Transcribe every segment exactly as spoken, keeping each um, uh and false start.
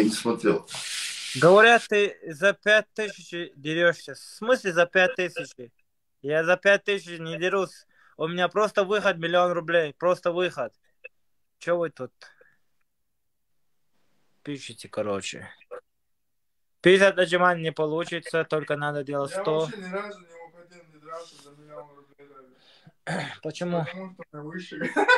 я не смотрел. Говорят, ты за пять тысяч дерешься. В смысле за пять тысяч? Я за пять тысяч не дерусь. У меня просто выход миллион рублей. Просто выход. Че вы тут пишите, короче? пятьдесят отжиманий не получится, только надо делать Я сто. вообще ни разу не уходил, не дрался за миллион рублей даже. Почему? Потому что я выше.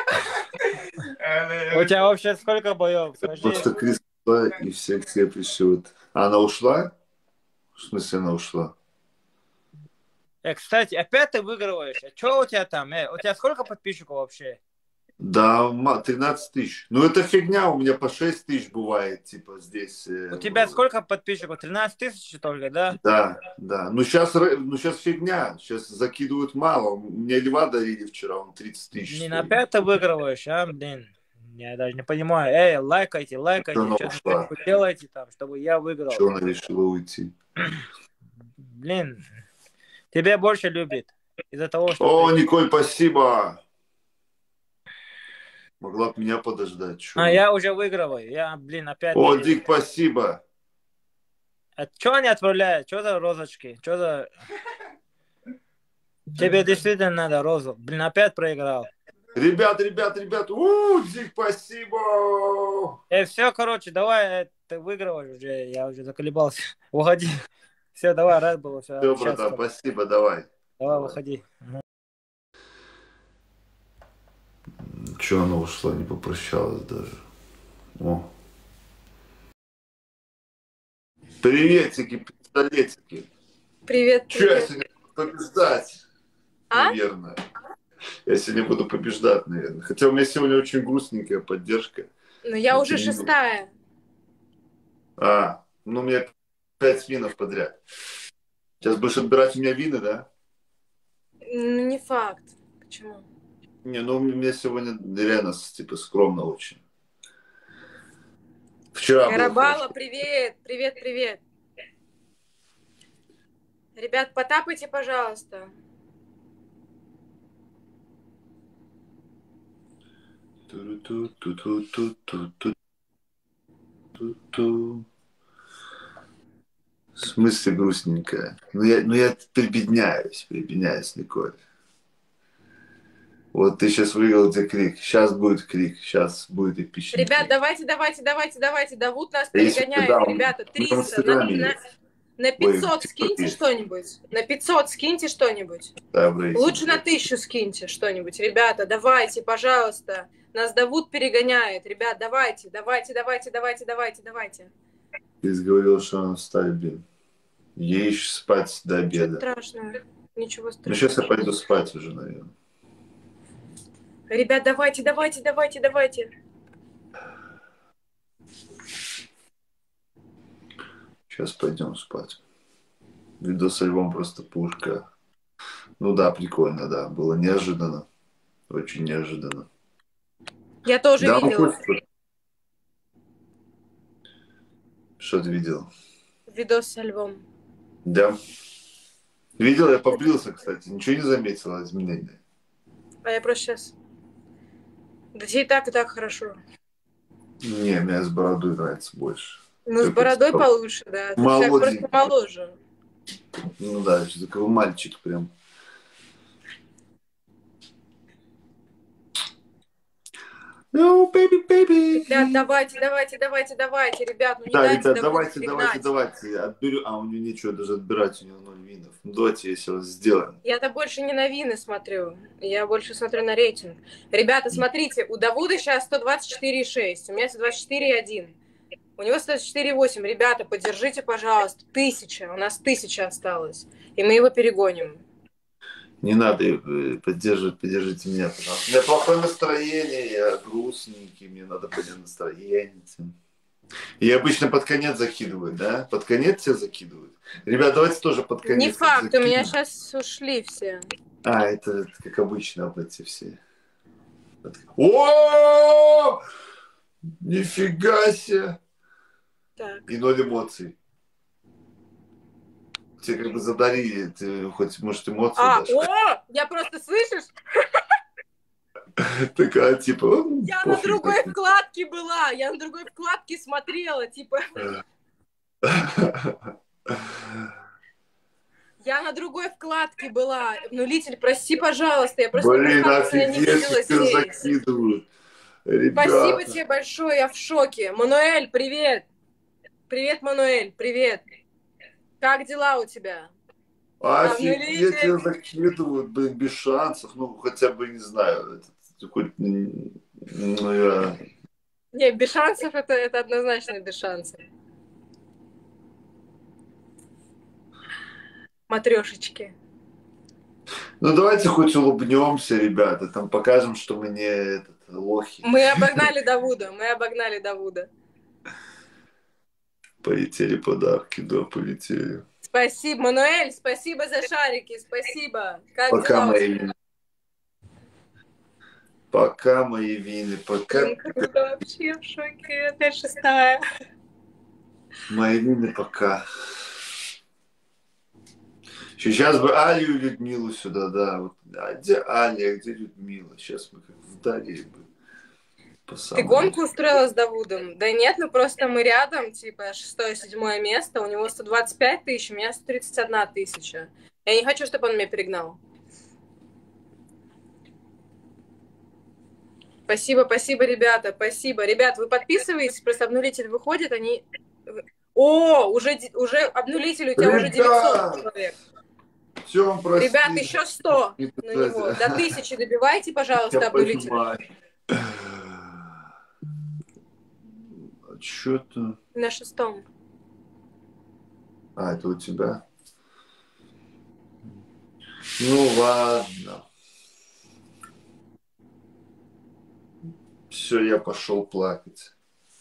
У тебя вообще сколько боев? Скажи. Потому что Крис ушла, и все к себе пришивают. А она ушла? В смысле она ушла? Э, кстати, опять ты выигрываешь. А что у тебя там? Э, у тебя сколько подписчиков вообще? Да, тринадцать тысяч. Ну, это фигня, у меня по шесть тысяч бывает, типа, здесь. У тебя сколько подписчиков? тринадцать тысяч только, да? Да, да. Ну, сейчас, ну, сейчас фигня. Сейчас закидывают мало. Мне льва дарили вчера, он тридцать тысяч. Не на пять ты выигрываешь, а, блин. Я даже не понимаю. Эй, лайкайте, лайкайте. Что вы делаете там, чтобы я выиграл? Что она решила уйти? Блин, тебя больше любит. Из-за того, что... О, ты... Николь, спасибо. Могла бы меня подождать. Что? А я уже выигрываю. Я, блин, опять... О, Дик, спасибо. А что они отправляют? Что за розочки? Что за... Тебе действительно надо розу. Блин, опять проиграл. Ребят, ребят, ребят. У, Дик, спасибо. Э, все, короче, давай, ты выигрываешь уже. Я уже заколебался. Уходи. Все, давай, рад был. Все, все братан, спасибо, давай. Давай, выходи. Че она ушла, не попрощалась даже. О. Приветики, пистолетики. Привет, Че, я привет. сегодня буду побеждать? А? Наверное. Я сегодня буду побеждать, наверное. Хотя у меня сегодня очень грустненькая поддержка. Ну, я уже шестая. А, ну у меня пять винов подряд. Сейчас будешь отбирать у меня вины, да? Ну, не факт. Почему? Не, ну у меня сегодня реально типа скромно очень. Вчера Карабала, привет, привет, привет. Ребят, потапайте, пожалуйста. В смысле грустненькая? Ну я, ну я прибедняюсь, прибедняюсь, Николь. Вот ты сейчас выиграл, где крик. Сейчас будет крик, сейчас будет эпичный Ребят, крик. давайте, давайте, давайте, давайте. Давуд нас перегоняет. Да, Ребята, триста. На, на, на пятьсот Ой, скиньте что-нибудь. На пятьсот скиньте что-нибудь. Да, Лучше на тысячу скиньте что-нибудь. Ребята, давайте, пожалуйста. Нас Давуд перегоняет. Ребят, давайте, давайте, давайте, давайте, давайте, давайте. Ты говорил, что он встать, блин. Ей еще спать до обеда. Ничего страшного. Ничего страшного. Ну сейчас я пойду спать уже, наверное. Ребят, давайте, давайте, давайте, давайте. Сейчас пойдем спать. Видос с альбом просто пушка. Ну да, прикольно, да. Было неожиданно. Очень неожиданно. Я тоже да, видела. Что ты видел? Видос с альбом. Да. Видел, я побрился, кстати. Ничего не заметила изменения. А я просто сейчас... Да тебе и так, и так хорошо. Не, мне с бородой нравится больше. Ну, с бородой типа, получше, да. Ты просто моложе. Ну да, такой мальчик прям. No, baby, baby. Ребят, давайте, давайте, давайте, давайте, ребят. Ну, не да, дайте ребят, давайте, давайте, давайте. Отберу... А, у нее нечего даже отбирать, у нее ноль винов. Ну, давайте, если вас сделаем. Я-то больше не на вины смотрю. Я больше смотрю на рейтинг. Ребята, смотрите, у Давуда сейчас сто двадцать четыре и шесть. У меня сто двадцать четыре и один. У него сто двадцать четыре и восемь. Ребята, поддержите, пожалуйста. Тысяча. У нас тысяча осталось. И мы его перегоним. Не надо поддерживать, поддержите меня, пожалуйста. У меня плохое настроение, я грустненький, мне надо поднять настроение. И обычно под конец закидывают, да? Под конец все закидывают. Ребят, давайте тоже под конец. Не факт, закидывать. У меня сейчас ушли все. А, это, это как обычно, вот эти все. О! Нифига себе! Так. И ноль эмоций. Тебе как бы задарили, ты хоть, может, эмоции А, дашь. о! Я просто, слышишь? Такая, типа... «М, Я на пофиг, другой так». вкладке была, я на другой вкладке смотрела, типа, я на другой вкладке была. Обнулитель, прости, пожалуйста, я просто Блин, пространственно не офигеть, видела как здесь. закидывают. Спасибо Ребята. тебе большое, я в шоке. Мануэль, привет. Привет, Мануэль, привет. Как дела у тебя? Офигеть, Обнулитель. тебя закидывают, блин, без шансов. Ну, хотя бы, не знаю, это, хоть... м, ну, я... Не, без шансов это, это однозначно без шансов. Матрешечки. Ну, давайте хоть улыбнемся, ребята, там покажем, что мы не этот, лохи. Мы обогнали Давуда, мы обогнали Давуда. Полетели подарки, да, полетели. Спасибо, Мануэль, спасибо за шарики, спасибо. Как Пока, дела у мои тебя? вины. Пока, мои вины, пока. Блин, круто вообще, в шоке. Опять шестая. Мои вины, пока. Сейчас бы Алию и Людмилу сюда, да. Вот. А где Аля, где Людмила? Сейчас мы как вдали бы. По Ты самому... гонку устроила с Давудом? Да нет, ну просто мы рядом, типа шестое-седьмое место, у него сто двадцать пять тысяч, у меня сто тридцать одна тысяча. Я не хочу, чтобы он меня перегнал. Спасибо, спасибо, ребята, спасибо. Ребят, вы подписываетесь, просто обнулитель выходит, они... О, уже, уже обнулитель, у тебя уже девятьсот человек. Всем прости. Ребят, еще сто на него. До тысячи добивайте, пожалуйста, Я обнулитель. понимаю. Что-то... На шестом. А, это у тебя? Ну ладно. Все, я пошел плакать.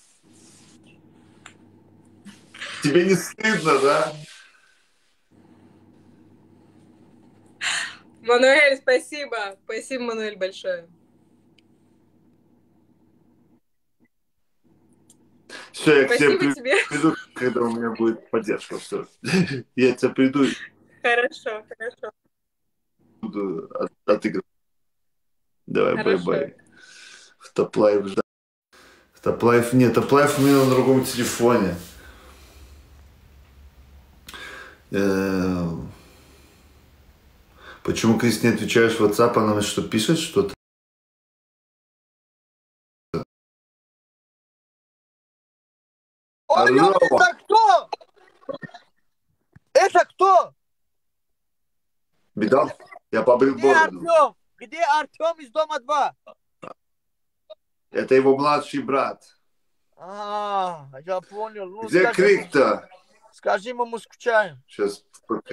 Тебе не стыдно, да? Мануэль, спасибо. Спасибо, Мануэль, большое. Все, я Спасибо к тебе тебе. приду, когда у меня будет поддержка. Все. Я тебя приду и Хорошо, хорошо. буду от- отыгрывать. Давай, Хорошо. бай-бай. В топ-лайф ждать. В топ-лайф нет, топ-лайф у меня на другом телефоне. Э, Почему, Крис, не отвечаешь в WhatsApp, она мне что, пишет что-то? Алло, Алло. это кто? Это кто? Беда? Я побрил Где бороду. Артем? Где Артем из дома два? Это его младший брат. А, я понял. Ну, Где скажи, Крик-то? скажи ему, мы скучаем. Сейчас.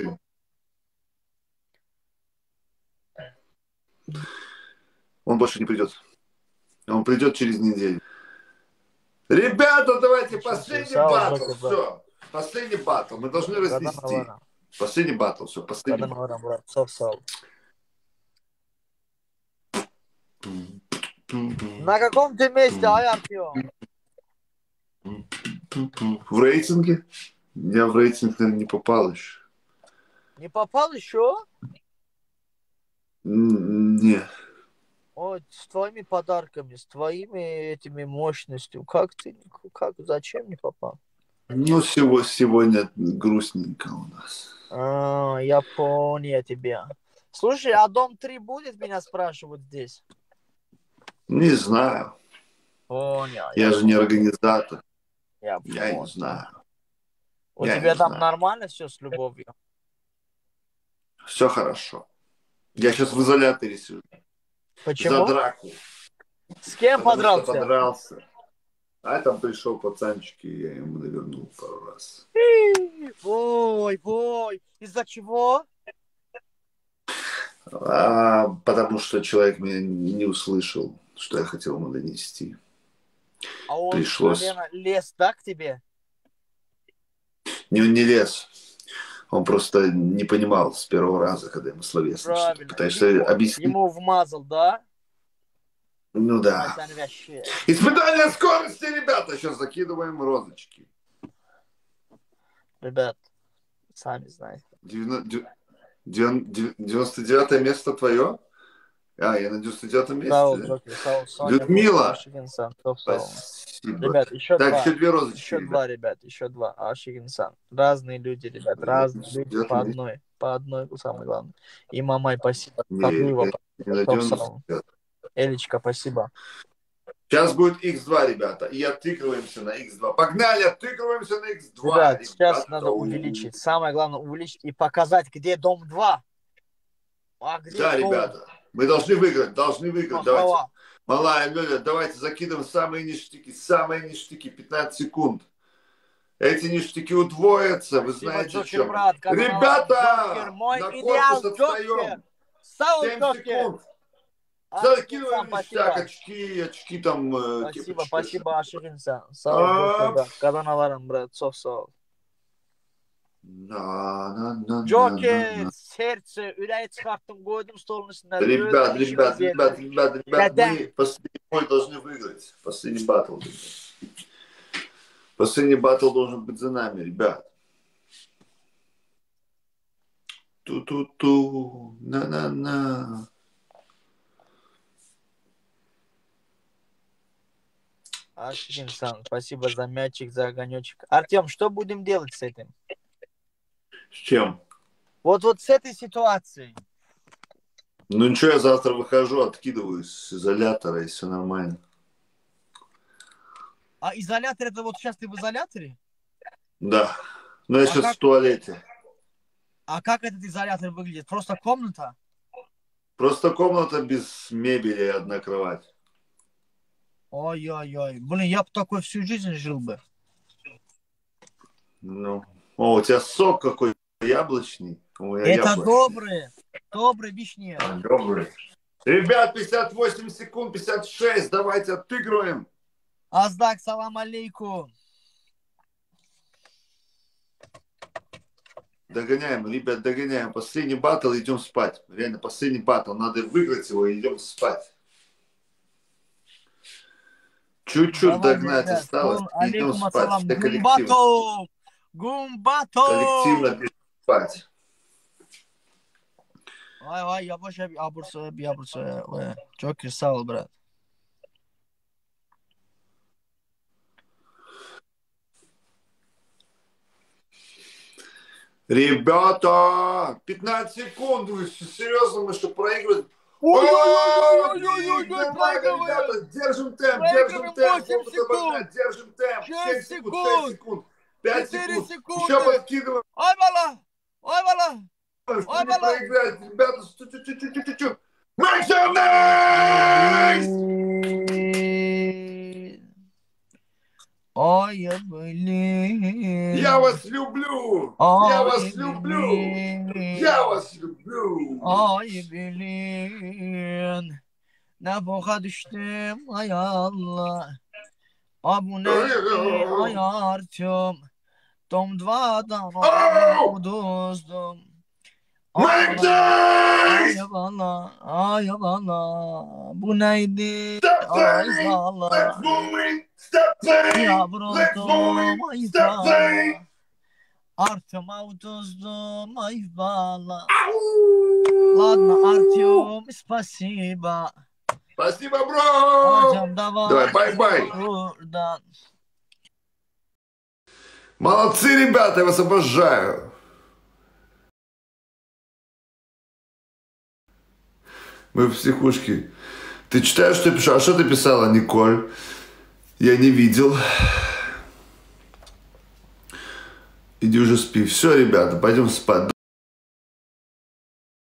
Он больше не придет. Он придет через неделю. Ребята, давайте последний батл. Все. Последний батл. Мы должны разнести. Последний батл. Все, последний батл. На каком ты месте, ай, Артем? В рейтинге? Я в рейтинг, наверное, не попал еще. Не попал еще? Н- Не. Ой, с твоими подарками, с твоими этими мощностью. Как ты, как, зачем не попал? Ну, всего, сегодня грустненько у нас. А, я понял тебя. Слушай, а дом три будет, меня спрашивают здесь? Не знаю. Понял. Я же не организатор. Я, Я понял. не знаю. У Я тебя не там знаю. нормально все с любовью? Все хорошо. Я сейчас в изоляторе сижу. Почему? За драку. С кем Потому что подрался? подрался. А там пришел пацанчик, и я ему навернул пару раз. Ой, ой. Из-за чего? А, потому что человек меня не услышал, что я хотел ему донести. А он, Пришлось. наверное, лез, да, к тебе? Не, он не лез. Он просто не понимал с первого раза, когда ему словесно что-то Правильно. пытаешься Ему, объяснить. ему вмазал, да? Ну да. Пацан вообще. Испытание скорости, ребята. Сейчас закидываем розочки. Ребят, сами знаете. девяносто девятое место твое? А, я на девяносто девятом месте, Саул, да? Джокер, Саул, Соня, Людмила! Ашигинсан, топ Саул. Спасибо. Ребят, еще Так, два. еще две розочки. Еще два, ребят, еще два. Ашигинсан. Разные люди, ребят, Я разные на люди. девяносто По девятом месте. одной. По одной, самое главное. И Мамай, спасибо. Не, Садуева, я не на топ девяносто Саул. девятом. Элечка, спасибо. Сейчас будет икс два, ребята. И отыгрываемся на икс два. Погнали, отыгрываемся на икс два. Ребят, сейчас ребята. надо увеличить. Самое главное увеличить и показать, где дом два. А где Да, дом? ребята. Мы должны выиграть, должны выиграть. Махова. Давайте. Малая, Лёля, давайте закидываем самые ништяки. Самые ништяки. пятнадцать секунд. Эти ништяки удвоятся. Вы Спасибо, знаете, Джокер, что. брат, канал Ребята, Джокер, мой на идеал, корпус Джокер. отстаем. Саул семь Джокер. секунд. Ашигинсан, Закидываем ништяк, спасибо. очки, очки там. э, Спасибо, кепочка. спасибо, Ашигинсан. Саул Джокер, А. брат. Когда наварам, брат, сов Саул. На, на, на, на, Джокер, на. сердце, yüreği çıkarttım, koydum stolun üstüne. Ребят, Böyle ребят, işimiz ребят, yedim. ребят, ребят, Да-да. мы последний бой должны выиграть. Последний батл. Последний батл должен быть за нами, ребят. Ту-ту-ту, на-на-на. Ашигинсан, спасибо за мячик, за огонечек. Артем, что будем делать с этим? С чем? Вот вот с этой ситуацией. Ну ничего, я завтра выхожу, откидываюсь с изолятора, и все нормально. А изолятор, это вот сейчас ты в изоляторе? Да. Но я А сейчас как- в туалете. А как этот изолятор выглядит? Просто комната? Просто комната без мебели и одна кровать. Ой-ой-ой. Блин, я бы такой всю жизнь жил бы. Ну. О, у тебя сок какой яблочный. О, я Это яблочный. добрый. Добрый вишня. А, добрый. Ребят, пятьдесят восемь секунд, пятьдесят шесть. Давайте отыгрываем. Аздак, салам алейкум. Догоняем, ребят, догоняем. Последний батл, идем спать. Реально, последний батл. Надо выиграть его и идем спать. Чуть-чуть Давай, догнать ребят, осталось. салам Идем алейкум, спать. ассалам. Все коллективно. Гумбато! Гумбато! Коллективно бежим спать. Vay vay yavaş hep yabırsa hep yabırsa. Vay. Çok iyi sağ ol брат. Ребята, пятнадцать секунд. Вы серьезно, мы что, проигрываем? Ой-ой-ой-ой-ой-ой, Давай, проигрываем. ребята, держим темп, Проигрываем держим темп. восемь Опыт обогнать, Держим темп. шесть семь секунд. секунд, шесть секунд, пять четыре секунд. секунды. Еще подкидываем. Ой бала! Ой бала! Что Ой, не бала. проиграть, ребята. Чу-чу-чу-чу-чу. Make some noise! Ой, блин. Я вас люблю! Ой, Я вас люблю! блин. Я вас люблю! Ay bilin ne boka düştüm ay Allah. Abone ay Artyom. Tom dvadan Oh! uduzdum. Make Ay noise! bana, ay bana. Bu neydi? Stop Ay playing! Let's Allah. move it! Stop playing! Let's move Yavruldum ay it! Stop playing! bana. Artyom'a uduzdum ay bana. Ау! Ладно, Артем, спасибо. Спасибо, бро! Артем, давай. Давай, бай-бай! Buradan. Молодцы, ребята, я вас обожаю! Мы в психушке. Ты читаешь, что я пишу? А что ты писала, Николь? Я не видел. Иди уже спи. Все, ребята, пойдем спать.